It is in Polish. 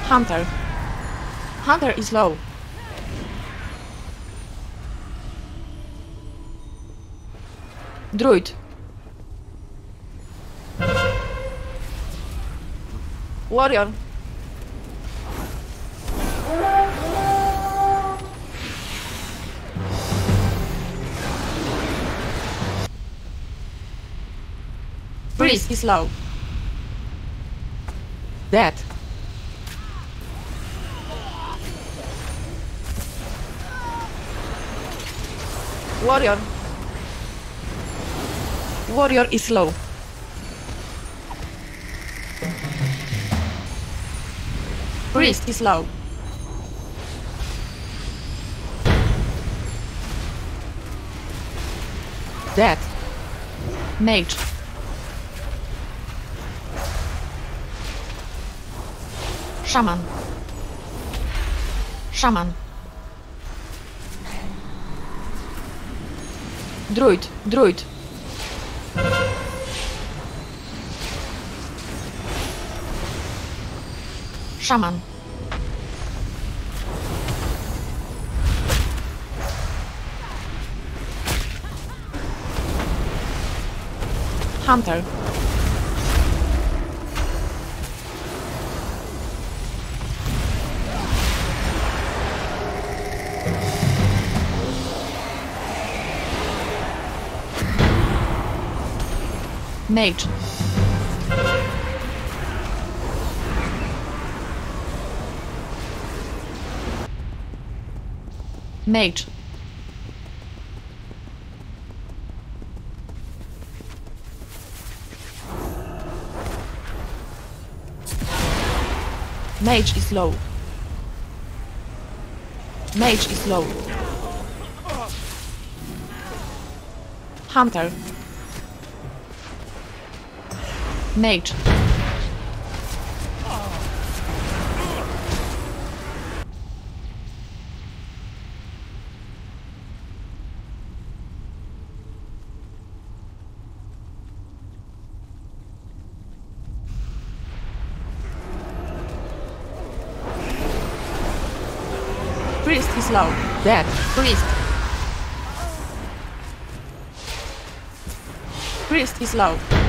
Hunter. Hunter is low. Druid. Warrior. Priest is low. Dead. Warrior. Warrior is low. Priest is low. Dead. Mage. Shaman. Shaman. Druid. Druid. Shaman. Hunter. Mage. Mage. Mage is low. Mage is low. Hunter. Mage. Priest is low. Dead. Priest. Priest is low.